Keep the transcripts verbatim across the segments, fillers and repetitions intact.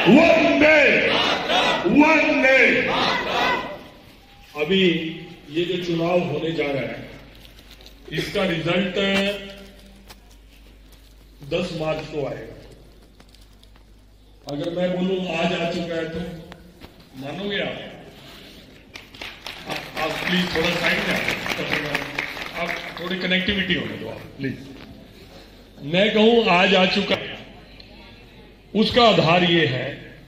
वंदे वंदे। अभी ये जो चुनाव होने जा रहा है इसका रिजल्ट दस मार्च को आएगा। अगर मैं बोलूं आज आ चुका है तो मानोगे आप? आप, आप प्लीज थोड़ा साइड में आप थोड़ी कनेक्टिविटी होने दो आप प्लीज। मैं कहूं आज आ चुका है, उसका आधार ये है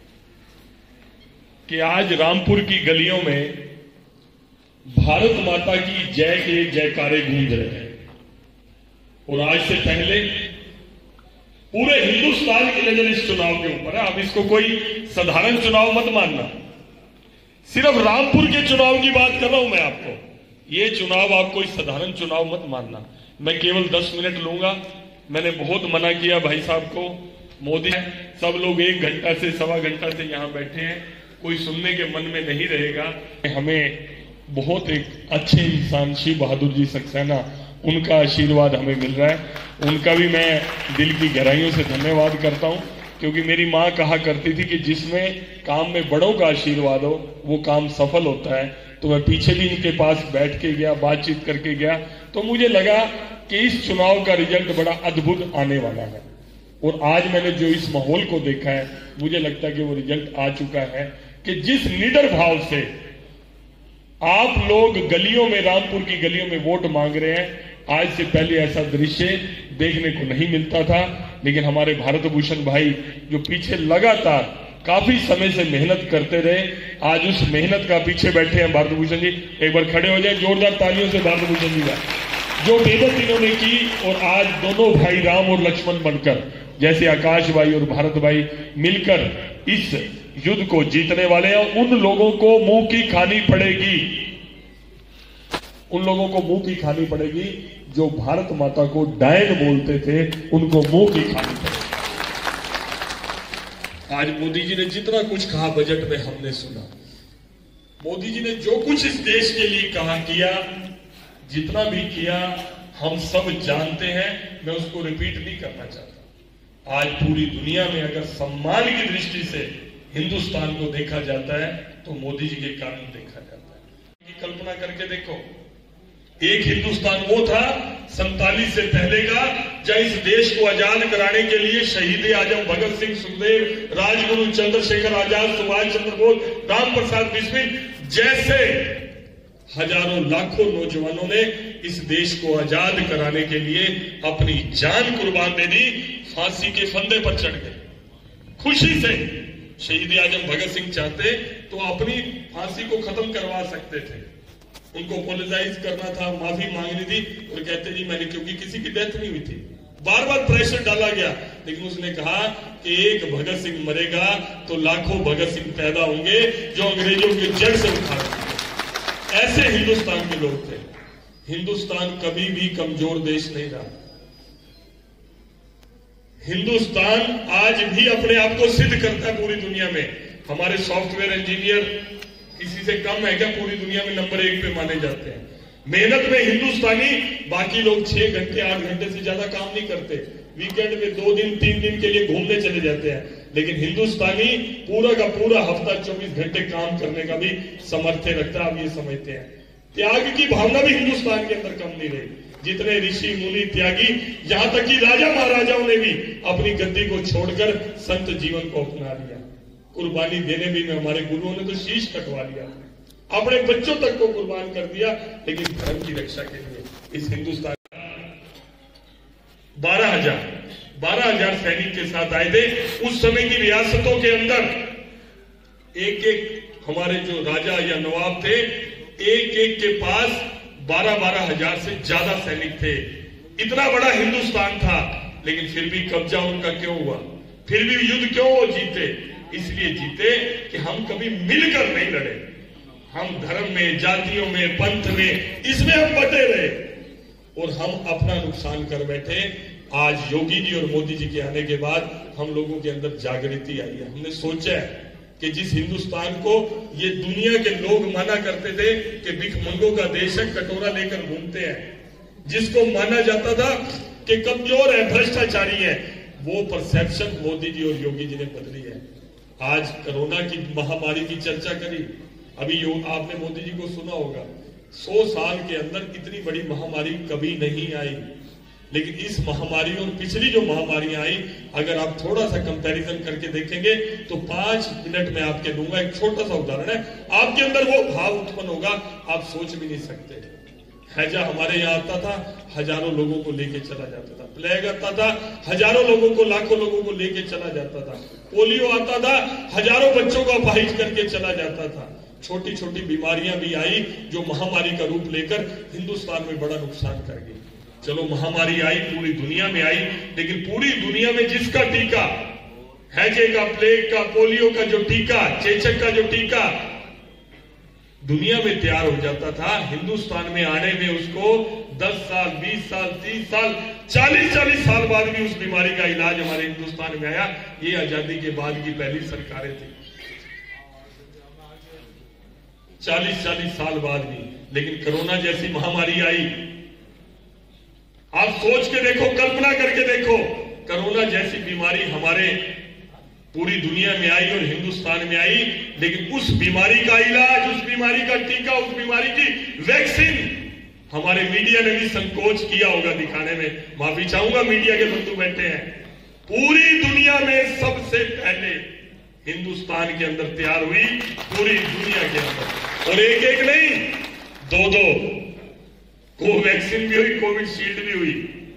कि आज रामपुर की गलियों में भारत माता की जय के जयकारे गूंज रहे हैं। और आज से पहले पूरे हिंदुस्तान की नजर इस चुनाव के ऊपर है। आप इसको कोई साधारण चुनाव मत मानना। सिर्फ रामपुर के चुनाव की बात कर रहा हूं मैं आपको। ये चुनाव आप कोई साधारण चुनाव मत मानना। मैं केवल दस मिनट लूंगा। मैंने बहुत मना किया भाई साहब को, मोदी सब लोग एक घंटा से सवा घंटा से यहां बैठे हैं, कोई सुनने के मन में नहीं रहेगा। हमें बहुत एक अच्छे इंसान शिव बहादुर जी सक्सेना, उनका आशीर्वाद हमें मिल रहा है। उनका भी मैं दिल की गहराइयों से धन्यवाद करता हूं, क्योंकि मेरी मां कहा करती थी कि जिसमें काम में बड़ों का आशीर्वाद हो वो काम सफल होता है। तो मैं पीछे भी इनके पास बैठ के गया, बातचीत करके गया, तो मुझे लगा कि इस चुनाव का रिजल्ट बड़ा अद्भुत आने वाला है। और आज मैंने जो इस माहौल को देखा है, मुझे लगता है कि वो रिजल्ट आ चुका है कि जिस निडर भाव से आप लोग गलियों में, रामपुर की गलियों में वोट मांग रहे हैं, आज से पहले ऐसा दृश्य देखने को नहीं मिलता था। लेकिन हमारे भारत भूषण भाई जो पीछे लगातार काफी समय से मेहनत करते रहे, आज उस मेहनत का पीछे बैठे हैं भारत भूषण जी। एक बार खड़े हो जाए जोरदार तालियों से भारत भूषण जी का, जो मेहनत इन्होंने की। और आज दोनों भाई राम और लक्ष्मण बनकर, जैसे आकाश भाई और भारत भाई मिलकर इस युद्ध को जीतने वाले हैं। उन लोगों को मुंह की खानी पड़ेगी, उन लोगों को मुंह की खानी पड़ेगी जो भारत माता को डायन बोलते थे, उनको मुंह की खानी पड़ेगी। आज मोदी जी ने जितना कुछ कहा बजट में हमने सुना। मोदी जी ने जो कुछ इस देश के लिए कहा किया, जितना भी किया हम सब जानते हैं। मैं उसको रिपीट नहीं करना चाहता। आज पूरी दुनिया में अगर सम्मान की दृष्टि से हिंदुस्तान को देखा जाता है तो मोदी जी के कारण देखा जाता है। की कल्पना करके देखो, एक हिंदुस्तान वो था सैंतालीस से पहले का, जब इस देश को आजाद कराने के लिए शहीद आजम भगत सिंह, सुखदेव, राजगुरु, चंद्रशेखर आजाद, सुभाष चंद्र बोस, राम प्रसाद बिस्मिल जैसे हजारों लाखों नौजवानों ने इस देश को आजाद कराने के लिए अपनी जान कुर्बान दे दी, फांसी के फंदे पर चढ़ गए खुशी से। शहीद आजम भगत सिंह चाहते तो अपनी फांसी को खत्म करवा सकते थे, उनको अपोलोजाइज करना था, माफी मांगनी थी, और कहते जी मैंने, क्योंकि किसी की डेथ नहीं हुई थी, बार बार प्रेशर डाला गया, लेकिन उसने कहा कि एक भगत सिंह मरेगा तो लाखों भगत सिंह पैदा होंगे जो अंग्रेजों की जड़ से उखाड़। ऐसे हिंदुस्तान के लोग थे। हिंदुस्तान कभी भी कमजोर देश नहीं रहा। हिंदुस्तान आज भी अपने आप को सिद्ध करता है पूरी दुनिया में। हमारे सॉफ्टवेयर इंजीनियर किसी से कम है क्या? पूरी दुनिया में नंबर एक पे माने जाते हैं मेहनत में हिंदुस्तानी। बाकी लोग छह घंटे आठ घंटे से ज्यादा काम नहीं करते, वीकेंड में दो दिन तीन दिन के लिए घूमने चले जाते हैं। लेकिन हिंदुस्तानी पूरा का पूरा हफ्ता चौबीस घंटे काम करने का भी सामर्थ्य रखता है। आप ये समझते हैं, त्याग की भावना भी हिंदुस्तान के अंदर कम नहीं रही। जितने ऋषि मुनि त्यागी, यहां तक कि राजा महाराजाओं ने भी अपनी गद्दी को छोड़कर संत जीवन को अपना लिया। कुर्बानी देने भी में हमारे गुरुओं ने तो शीश कटवा लिया, अपने बच्चों तक को कुर्बान कर दिया, लेकिन धर्म की रक्षा के लिए इस हिंदुस्तान बारह हजार बारह हजार सैनिक के साथ आए थे। उस समय की रियासतों के अंदर एक एक हमारे जो राजा या नवाब थे, एक एक के पास बारह बारह हजार से ज्यादा सैनिक थे। इतना बड़ा हिंदुस्तान था, लेकिन फिर भी कब्जा उनका क्यों हुआ? फिर भी युद्ध क्यों वो जीते? इसलिए जीते कि हम कभी मिलकर नहीं लड़े। हम धर्म में, जातियों में, पंथ में, इसमें हम बटे रहे और हम अपना नुकसान कर बैठे। आज योगी जी और मोदी जी के आने के बाद हम लोगों के अंदर जागृति आई है। हमने सोचा है कि जिस हिंदुस्तान को ये दुनिया के लोग माना करते थे कि भिखमंगों का देश है, कटोरा लेकर घूमते हैं, जिसको माना जाता था कि कमजोर है, भ्रष्टाचारी है, वो परसेप्शन मोदी जी और योगी जी ने बदली है। आज कोरोना की महामारी की चर्चा करी। अभी यो आपने मोदी जी को सुना होगा, सौ साल के अंदर इतनी बड़ी महामारी कभी नहीं आई। लेकिन इस महामारी और पिछली जो महामारियां आई, अगर आप थोड़ा सा कंपैरिजन करके देखेंगे तो पांच मिनट में आपके दूंगा। एक छोटा सा उदाहरण है, आपके अंदर वो भाव उत्पन्न होगा आप सोच भी नहीं सकते। हैजा हमारे यहाँ आता था, हजारों लोगों को लेके चला जाता था। प्लेग आता था, हजारों लोगों को, लाखों लोगों को लेके चला जाता था। पोलियो आता था, हजारों बच्चों को अपाहिज करके चला जाता था। छोटी छोटी बीमारियां भी आई जो महामारी का रूप लेकर हिंदुस्तान में बड़ा नुकसान कर गई। चलो महामारी आई, पूरी दुनिया में आई, लेकिन पूरी दुनिया में जिसका टीका, हैजे का, प्लेग का, पोलियो का जो टीका, चेचक का जो टीका दुनिया में तैयार हो जाता था, हिंदुस्तान में आने में उसको दस साल, बीस साल, तीस साल, चालीस चालीस साल बाद भी उस बीमारी का इलाज हमारे हिंदुस्तान में आया। ये आजादी के बाद की पहली सरकारें थी, चालीस चालीस साल बाद भी। लेकिन कोरोना जैसी महामारी आई, आप सोच के देखो, कल्पना करके देखो, कोरोना जैसी बीमारी हमारे पूरी दुनिया में आई और हिंदुस्तान में आई। लेकिन उस बीमारी का इलाज, उस बीमारी का टीका, उस बीमारी की वैक्सीन हमारे मीडिया ने भी संकोच किया होगा दिखाने में। माफी चाहूंगा, मीडिया के बंधु बैठे हैं। पूरी दुनिया में सबसे पहले हिंदुस्तान के अंदर तैयार हुई, पूरी दुनिया के अंदर, और एक एक नहीं, दो दो कोवैक्सीन भी हुई, कोविशील्ड भी हुई।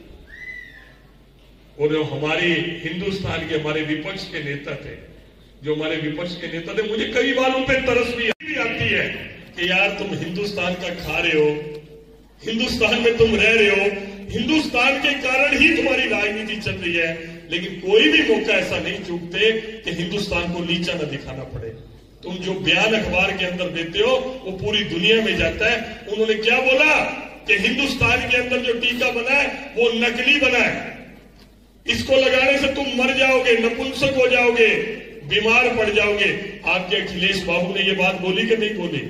और जो हमारे हिंदुस्तान के हमारे विपक्ष के नेता थे, जो हमारे विपक्ष के नेता थे, मुझे कई बार उन पर तरस भी आती है कि यार तुम हिंदुस्तान का खा रहे हो, हिंदुस्तान में तुम रह रहे हो, हिंदुस्तान के कारण ही तुम्हारी राजनीति चल रही है, लेकिन कोई भी मौका ऐसा नहीं चूकते कि हिंदुस्तान को नीचा न दिखाना पड़े। तुम जो बयान अखबार के अंदर देते हो वो पूरी दुनिया में जाता है। उन्होंने क्या बोला कि हिंदुस्तान के अंदर जो टीका बना है वो नकली बना है, इसको लगाने से तुम मर जाओगे, नपुंसक हो जाओगे, बीमार पड़ जाओगे। आपके अखिलेश बाबू ने ये बात बोली कि नहीं बोली?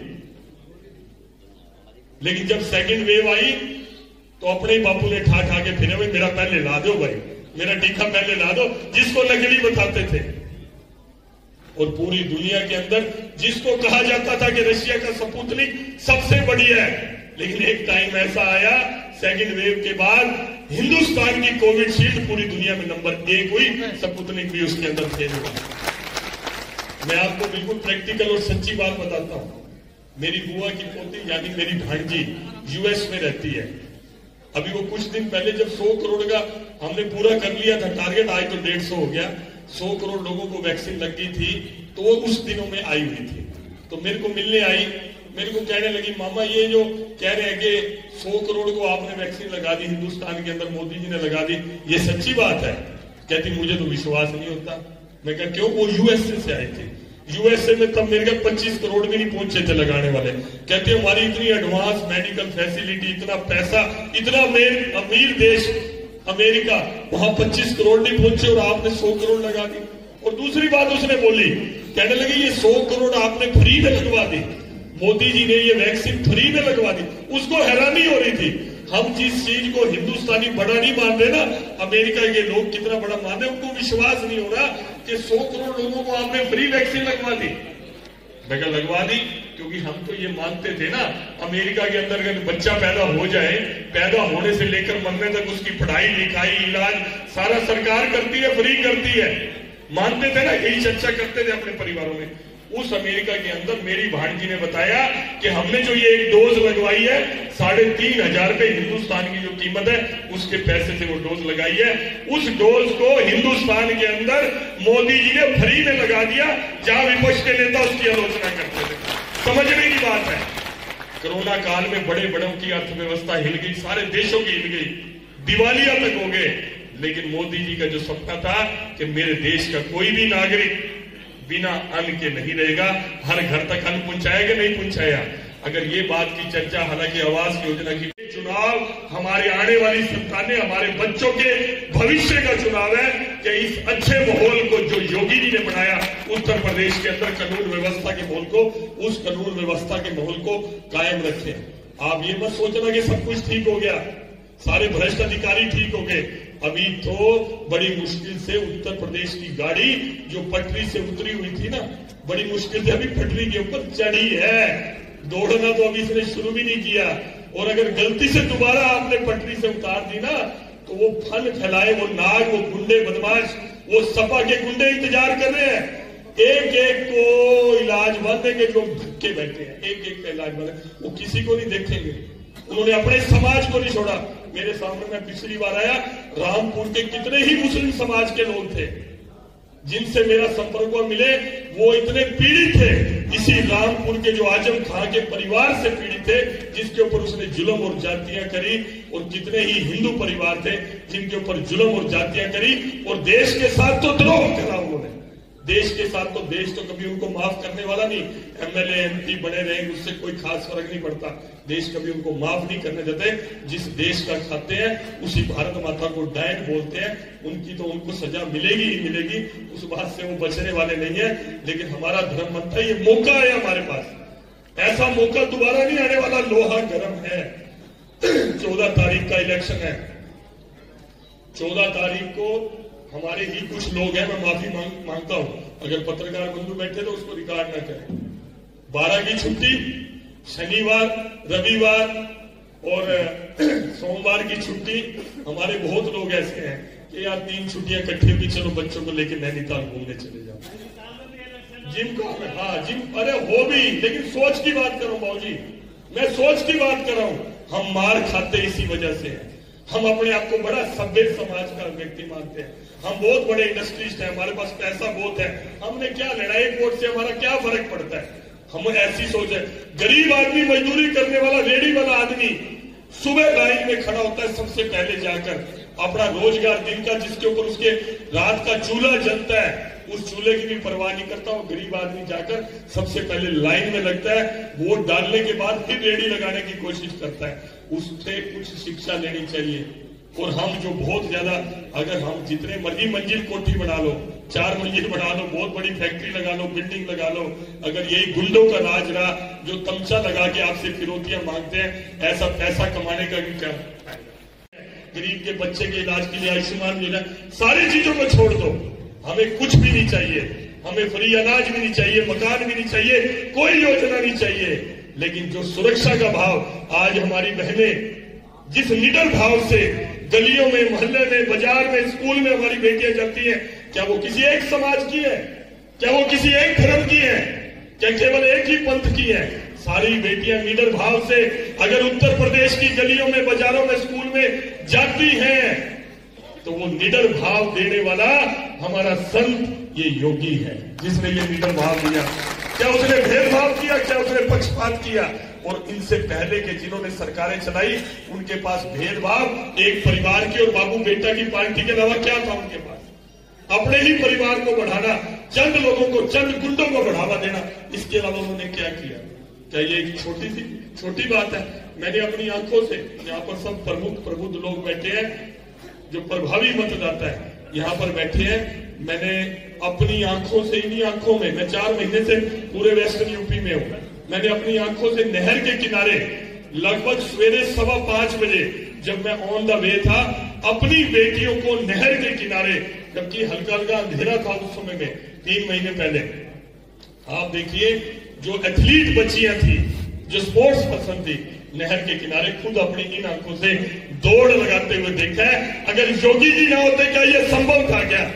लेकिन जब सेकंड वेव आई तो अपने ही बापू ने ठा ठा के फिरे, मेरा पहले ला दो भाई, मेरा टीका पहले ला दो, जिसको नकली बताते थे। और पूरी दुनिया के अंदर जिसको कहा जाता था कि रशिया का स्पुतनिक सबसे बढ़िया है, लेकिन एक टाइम ऐसा आया सेकंड वेव के बाद हिंदुस्तान की कोविशील्ड पूरी दुनिया में नंबर एक हुई, स्पुतनिक भी उसके अंदर फेल हुआ। मैं आपको बिल्कुल प्रैक्टिकल और सच्ची बात बताता हूं। मेरी बुआ की पोती यानी मेरी भांजी यूएस में रहती है। अभी वो कुछ दिन पहले जब सौ करोड़ का हमने पूरा कर लिया था टारगेट, आज तो डेढ़ सौ हो गया, सौ करोड़ लोगों को वैक्सीन लग गई थी, तो वो उस दिनों में आई हुई थी। तो मेरे को मिलने आई, मेरे को कहने लगी, मामा ये जो कह रहे हैं कि सौ करोड़ को आपने वैक्सीन लगा दी हिंदुस्तान के अंदर, मोदी जी ने लगा दी, ये सच्ची बात है? कहती मुझे तो विश्वास नहीं होता। मैं कहा क्यों? वो यूएसए से आए थे, यूएसए में तब मेरे का पच्चीस करोड़ भी नहीं पहुंचे थे लगाने वाले। कहते हमारी इतनी एडवांस मेडिकल फैसिलिटी, इतना पैसा, इतना अमीर देश अमेरिका, वहां पच्चीस करोड़ नहीं पहुंचे और आपने सौ करोड़ लगा दी। और दूसरी बात उसने बोली, कहने लगी ये सौ करोड़ आपने फ्री में लगवा दी, मोदी जी ने ये वैक्सीन फ्री में लगवा दी। उसको हैरानी हो रही थी, हम जिस चीज को हिंदुस्तानी बड़ा नहीं मान रहे ना, अमेरिका के लोग कितना बड़ा मान रहे, उनको विश्वास नहीं हो रहा कि सौ करोड़ लोगों को आपने फ्री वैक्सीन लगवा दी। मैं कहा लगवा दी, क्योंकि हम तो ये मानते थे ना, अमेरिका के अंदर अगर बच्चा पैदा हो जाए, पैदा होने से लेकर मरने तक उसकी पढ़ाई लिखाई इलाज सारा सरकार करती है, फ्री करती है, मानते थे ना, यही चर्चा करते थे अपने परिवारों में। उस अमेरिका के अंदर मेरी भांजी ने बताया कि हमने जो ये एक डोज लगवाई है, साढ़े तीन हजार रुपए हिंदुस्तान की जो कीमत है उसके पैसे से वो डोज लगाई है। उस डोज को हिंदुस्तान के अंदर मोदी जी ने फ्री में लगा दिया, जहां विपक्ष के नेता उसकी आलोचना करते थे। समझने की बात है, कोरोना काल में बड़े बड़ों की अर्थव्यवस्था हिल गई, सारे देशों की हिल गई, दिवालिया तक हो गए। लेकिन मोदी जी का जो सपना था कि मेरे देश का कोई भी नागरिक बिना अन्न के नहीं रहेगा, हर घर तक अन्न पहुंचाया कि नहीं पहुंचाया? अगर ये बात की चर्चा, हालांकि आवास योजना की चुनाव हमारे आने वाली संतानें, हमारे बच्चों के भविष्य का चुनाव है कि इस अच्छे माहौल को जो योगी जी ने बनाया उत्तर प्रदेश के अंदर, कानून व्यवस्था के माहौल को, उस कानून व्यवस्था के माहौल को कायम रखें। आप ये मत सोचना कि सब कुछ ठीक हो गया, सारे भ्रष्ट अधिकारी ठीक हो गए। अभी तो बड़ी मुश्किल से उत्तर प्रदेश की गाड़ी जो पटरी से उतरी हुई थी ना, बड़ी मुश्किल से अभी पटरी के ऊपर चढ़ी है। दौड़ना तो अभी इसने शुरू भी नहीं किया, और अगर गलती से दोबारा आपने पटरी से उतार दी ना, तो वो फन फैलाए, वो नाग, वो गुंडे बदमाश, वो सपा के गुंडे इंतजार कर रहे हैं। एक एक को इलाज बांधेंगे, जो धक्के बैठे हैं, एक एक का इलाज बांधे, वो किसी को नहीं देखेंगे। उन्होंने अपने समाज को नहीं छोड़ा। मेरे सामने मैं पिछली बार आया, रामपुर के कितने ही मुस्लिम समाज के लोग थे जिनसे मेरा संपर्क हुआ, मिले, वो इतने पीड़ित थे इसी रामपुर के जो आजम खां के परिवार से पीड़ित थे, जिसके ऊपर उसने जुल्म और जातियां करी, और कितने ही हिंदू परिवार थे जिनके ऊपर जुल्म और जातियां करी, और देश के साथ तो द्रोह करा उन्होंने। देश के साथ तो देश तो कभी उनको माफ करने वाला नहीं। एमएलए एमपी बने रहे, उससे कोई खास फर्क नहीं पड़ता। देश कभी उनको माफ नहीं करने देते। जिस देश का खाते हैं उसी भारत माता को डायन बोलते हैं, उनकी तो उनको सजा मिलेगी ही मिलेगी, उस बात से वो बचने वाले नहीं है। लेकिन हमारा धर्म मंत्र, ये मौका है हमारे पास, ऐसा मौका दोबारा नहीं आने वाला, लोहा गर्म है। चौदह तारीख का इलेक्शन है। चौदह तारीख को हमारे ही कुछ लोग हैं, मैं माफी मांग, मांगता हूं, अगर पत्रकार बंधु बैठे तो उसको रिकॉर्ड ना करें। बारह की छुट्टी, शनिवार, रविवार और सोमवार की छुट्टी। हमारे बहुत लोग ऐसे हैं कि यार तीन छुट्टियां इकट्ठी भी, चलो बच्चों को लेकर नैनीताल घूमने चले जाओ। जिम का, हाँ जिम, अरे हो भी, लेकिन सोच की बात करो बाबूजी, मैं सोच की बात कर रहा हूं। हम मार खाते इसी वजह से हैं। हम अपने आप को बड़ा सभ्य समाज का व्यक्ति मानते हैं, हम बहुत बड़े इंडस्ट्रिस्ट हैं, हमारे पास पैसा बहुत है, हमने क्या लेना, एक वोट से हमारा क्या फर्क पड़ता है। हम ऐसी सोच है। गरीब आदमी, मजदूरी करने वाला, रेडी वाला आदमी सुबह लाइन में खड़ा होता है, सबसे पहले जाकर अपना रोजगार दिन का, जिसके ऊपर उसके रात का चूल्हा जलता है, उस चूल्हे की भी परवाह नहीं करता। वो गरीब आदमी जाकर सबसे पहले लाइन में लगता है, वोट डालने के बाद फिर रेडी लगाने की कोशिश करता है। उससे कुछ शिक्षा लेनी चाहिए। और हम जो बहुत ज्यादा, अगर हम जितने मर्जी मंजिल कोठी बना लो, चार मंजिल बना लो, बहुत बड़ी फैक्ट्री लगा लो, बिल्डिंग लगा लो, अगर यही गुंडों का राज रहा जो तमचा लगा के आपसे फिरौतियां मांगते हैं, ऐसा पैसा कमाने का भी क्या, गरीब के बच्चे के इलाज के लिए आयुष्मान योजना, सारी चीजों को छोड़ दो, हमें कुछ भी नहीं चाहिए। हमें फ्री अनाज भी नहीं चाहिए, मकान भी नहीं चाहिए, कोई योजना नहीं चाहिए। लेकिन जो सुरक्षा का भाव, आज हमारी बहनें जिस निडर भाव से गलियों में, मोहल्ले में, बाजार में, स्कूल में हमारी बेटियां जाती हैं, क्या वो किसी एक समाज की है? क्या वो किसी एक धर्म की है? क्या केवल एक ही पंथ की है? सारी बेटियां निडर भाव से अगर उत्तर प्रदेश की गलियों में, बाजारों में, स्कूल में जाती हैं, तो वो निडर भाव देने वाला हमारा संत ये योगी है, जिसने ये निडर भाव दिया। क्या उसने भेदभाव किया? क्या उसने पक्षपात किया? और इनसे पहले के जिन्होंने सरकारें चलाई, उनके पास भेदभाव एक परिवार की और बाबू बेटा की पार्टी के अलावा क्या था उनके पास? अपने ही परिवार को बढ़ाना, चंद लोगों को, चंद गुंडों को बढ़ावा देना, इसके अलावा उन्होंने क्या किया? क्या ये एक छोटी सी छोटी बात है? मैंने अपनी आंखों से, यहाँ पर सब प्रमुख प्रबुद्ध लोग बैठे हैं, जो प्रभावी मतदाता है यहाँ पर बैठे हैं, मैंने अपनी आंखों से, इन्हीं आंखों में, मैं चार महीने से पूरे वेस्टर्न यूपी में हूं, मैंने अपनी आंखों से नहर के किनारे लगभग सवेरे सवा पांच बजे जब मैं ऑन द वे था, अपनी बेटियों को नहर के किनारे, जबकि हल्का हल्का अंधेरा था उस समय में, तीन महीने पहले, आप देखिए जो एथलीट बच्चियां थी, जो स्पोर्ट्स पर्सन थी, नहर के किनारे खुद अपनी इन आंखों से दौड़ लगाते हुए देखा है। अगर योगी जी ना होते क्या ये संभव था क्या?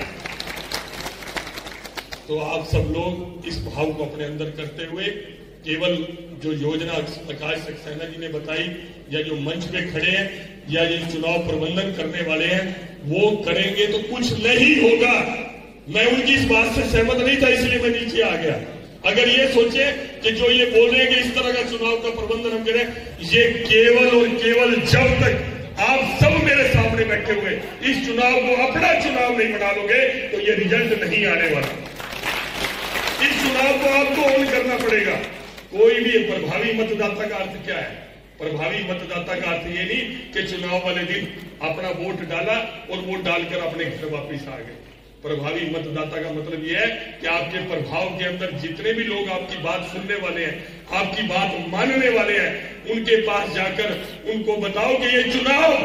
तो आप सब लोग इस भाव को अपने अंदर करते हुए, केवल जो योजना प्रकाश सक्सेना जी ने बताई, या जो मंच पे खड़े हैं, या ये चुनाव प्रबंधन करने वाले हैं, वो करेंगे तो कुछ नहीं होगा। मैं उनकी इस बात से सहमत नहीं था, इसलिए मैं नीचे आ गया। अगर ये सोचे कि जो ये बोल रहे हैं कि इस तरह का चुनाव का प्रबंधन हम करें, ये केवल और केवल जब तक आप सब मेरे सामने बैठे हुए इस चुनाव को अपना चुनाव नहीं बना लोगे, तो ये रिजल्ट नहीं आने वाला। इस चुनाव को आपको ऑन करना पड़ेगा। कोई भी प्रभावी मतदाता का अर्थ क्या है? प्रभावी मतदाता का अर्थ ये नहीं कि चुनाव वाले दिन अपना वोट डाला और वोट डालकर अपने घर वापिस आ गए। प्रभावी मतदाता का मतलब यह है कि आपके प्रभाव के अंदर जितने भी लोग आपकी बात सुनने वाले हैं, आपकी बात मानने वाले हैं, उनके पास जाकर उनको बताओ कि ये चुनाव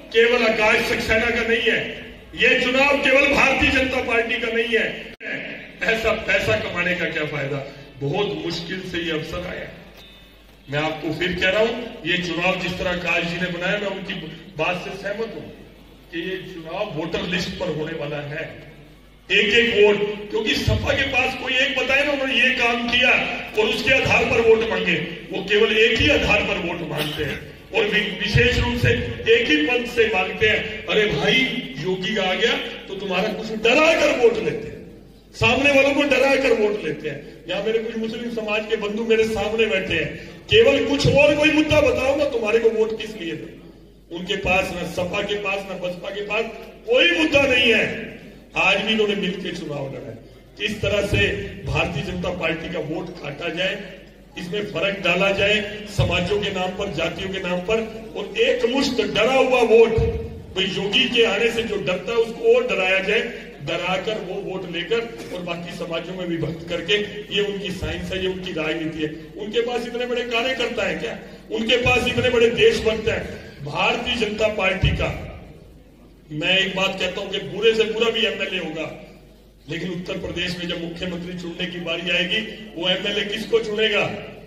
केवल आकाश सक्सेना का नहीं है, ये चुनाव केवल भारतीय जनता पार्टी का नहीं है। ऐसा पैसा कमाने का क्या फायदा, बहुत मुश्किल से ये अवसर आया। मैं आपको फिर कह रहा हूं, ये चुनाव जिस तरह आकाश जी ने बनाया, मैं उनकी बात से सहमत हूं कि ये चुनाव वोटर लिस्ट पर होने वाला है, एक एक वोट। क्योंकि सपा के पास कोई एक बताए ना उन्होंने ये काम किया और उसके आधार पर वोट मांगे, वो केवल एक ही आधार पर वोट मांगते हैं और विशेष रूप से एक ही पंथ से मांगते हैं। अरे भाई योगी आ गया तो तुम्हारा कुछ डरा कर वोट लेते हैं, सामने वालों को डरा कर वोट लेते हैं। यहाँ मेरे कुछ मुस्लिम समाज के बंधु मेरे सामने बैठे हैं, केवल कुछ और कोई मुद्दा बताओ ना, तुम्हारे को वोट किस लिए दे। उनके पास न सपा के पास न बसपा के पास कोई मुद्दा नहीं है। आज भी इन्होंने मिलकर चुनाव लड़ा है। किस तरह से भारतीय जनता पार्टी का वोट काटा जाए, इसमें फर्क डाला जाए समाजों के नाम पर, जातियों के नाम पर, और एक मुश्त डरा हुआ वोट, भाई योगी के आने से जो डरता है उसको और डराया जाए, डराकर वो वोट लेकर और बाकी समाजों में विभक्त करके, ये उनकी साइंस है, ये उनकी राजनीति है। उनके पास इतने बड़े कार्यकर्ता है क्या, उनके पास इतने बड़े देशभक्त है। भारतीय जनता पार्टी का मैं एक बात कहता हूं कि बुरे से बुरा भी एमएलए होगा, लेकिन उत्तर प्रदेश में जब मुख्यमंत्री चुनने की बारी आएगी, वो एमएलए किसको चुनेगा,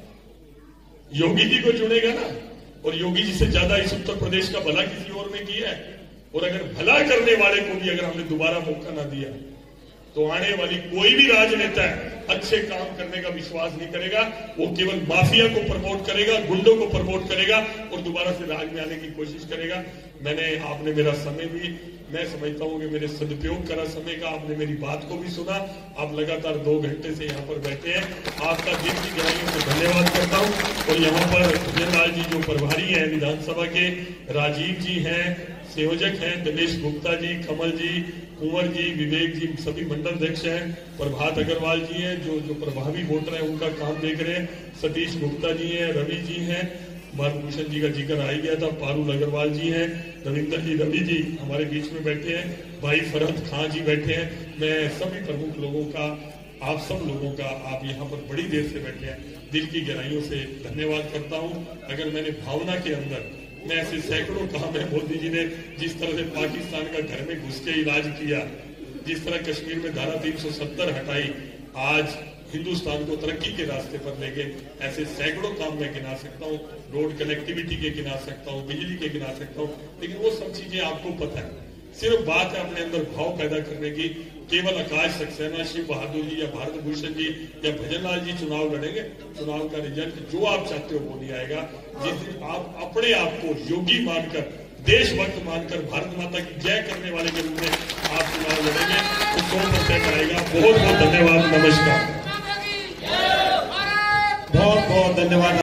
योगी जी को चुनेगा ना। और योगी जी से ज्यादा इस उत्तर प्रदेश का भला किसी और ने किया है। और अगर भला करने वाले को भी अगर हमने दोबारा मौका ना दिया तो आने वाली कोई भी राजनेता अच्छे काम करने का विश्वास नहीं करेगा, वो केवल माफिया को प्रमोट करेगा, गुंडों को प्रमोट करेगा और दोबारा से राज में आने की कोशिश करेगा। मैंने आपने मेरा समय भी, मैं समझता हूं कि मेरे सदुपयोग करा समय का, आपने मेरी बात को भी सुना। आप लगातार दो घंटे से यहाँ पर बैठे हैं, आपका दिल की गहराइयों से धन्यवाद करता हूँ। और यहाँ पर भजनलाल जी जो प्रभारी हैं विधानसभा के, राजीव जी हैं संयोजक हैं, दिनेश गुप्ता जी, कमल जी, कुंवर जी, विवेक जी सभी मंडल अध्यक्ष हैं, प्रभात अग्रवाल जी हैं जो जो प्रभावी वोटर हैं उनका काम देख रहे हैं, सतीश गुप्ता जी हैं, रवि जी हैं, भारभूषण जी का जिक्र आ ही गया था, पारुल अग्रवाल जी हैं, रविंदर जी, रवि जी हमारे बीच में बैठे हैं, भाई फरहत खां जी बैठे हैं। मैं सभी प्रमुख लोगों का, आप सब लोगों का, आप यहाँ पर बड़ी देर से बैठे हैं, दिल की गहराइयों से धन्यवाद करता हूँ। अगर मैंने भावना के अंदर, मैं ऐसे सैकड़ों काम है, मोदी जी ने जिस तरह से पाकिस्तान का घर में घुस के इलाज किया, जिस तरह कश्मीर में धारा तीन सौ सत्तर हटाई, आज हिंदुस्तान को तरक्की के रास्ते पर ले गए, ऐसे सैकड़ों काम मैं गिना सकता हूँ, रोड कनेक्टिविटी के गिना सकता हूँ, बिजली के गिना सकता हूँ, लेकिन वो सब चीजें आपको पता है। सिर्फ बात है अपने अंदर भाव पैदा करने की। केवल आकाश सक्सेना, शिव बहादुर जी या भारत भूषण जी या भजनलाल जी चुनाव लड़ेंगे, चुनाव का रिजल्ट जो आप चाहते हो वो नहीं आएगा। जिस दिन आप अपने आप को योगी मानकर, देशभक्त मानकर, भारत माता की जय करने वाले के रूप में आप चुनाव लड़ेंगे तो सौ परसेंट आएगा। बहुत बहुत धन्यवाद, नमस्कार, बहुत बहुत धन्यवाद।